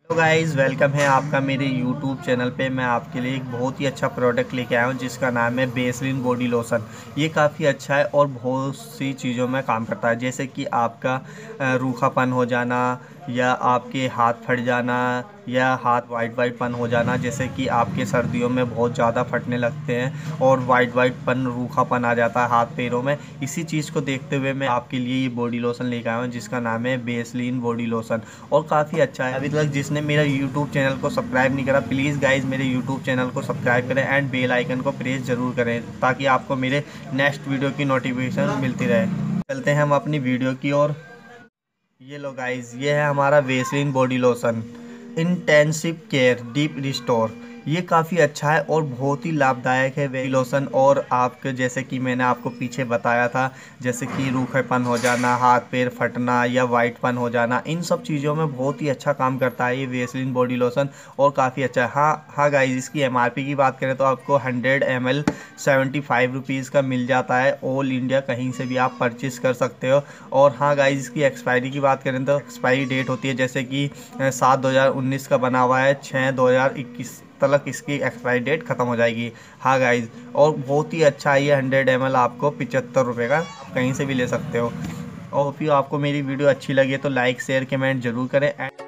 Hello guys, welcome है आपका मेरे यूट्यूब चैनल पे। मैं आपके लिए एक बहुत ही अच्छा प्रोडक्ट लेके आया हूँ जिसका नाम है बेसलिन बॉडी लोशन। ये काफ़ी अच्छा है और बहुत सी चीज़ों में काम करता है, जैसे कि आपका रूखापन हो जाना या आपके हाथ फट जाना या हाथ वाइट वाइट पन हो जाना, जैसे कि आपके सर्दियों में बहुत ज़्यादा फटने लगते हैं और वाइट वाइट पन रूखापन आ जाता है हाथ पैरों में। इसी चीज़ को देखते हुए मैं आपके लिए ये बॉडी लोशन लेके आया हूँ जिसका नाम है बेसलिन बॉडी लोशन और काफ़ी अच्छा है। अभी तक जिसने मेरा यूट्यूब चैनल को सब्सक्राइब नहीं करा, प्लीज़ गाइज मेरे यूट्यूब चैनल को सब्सक्राइब करें एंड बेल आइकन को प्रेस ज़रूर करें ताकि आपको मेरे नेक्स्ट वीडियो की नोटिफिकेशन मिलती रहे। चलते हैं हम अपनी वीडियो की ओर। ये लो गाइस, ये है हमारा Vaseline body lotion intensive care deep restore. ये काफ़ी अच्छा है और बहुत ही लाभदायक है बॉडी लोशन। और आपके जैसे कि मैंने आपको पीछे बताया था, जैसे कि रूखेपन हो जाना, हाथ पैर फटना या वाइटपन हो जाना, इन सब चीज़ों में बहुत ही अच्छा काम करता है ये वेसलिन बॉडी लोशन और काफ़ी अच्छा है। हाँ गाइस, इसकी एमआरपी की बात करें तो आपको 100 ml 75 रुपीज़ का मिल जाता है। ऑल इंडिया कहीं से भी आप परचेज़ कर सकते हो। और हाँ गाइस, इसकी एक्सपायरी की बात करें तो एक्सपायरी डेट होती है, जैसे कि 7/2019 का बना हुआ है, 6/2021 तक इसकी एक्सपायरी डेट ख़त्म हो जाएगी। हाँ गाइस, और बहुत ही अच्छा है ये। 100 ml आपको 75 रुपये का आप कहीं से भी ले सकते हो। और फिर आपको मेरी वीडियो अच्छी लगे तो लाइक शेयर कमेंट ज़रूर करें।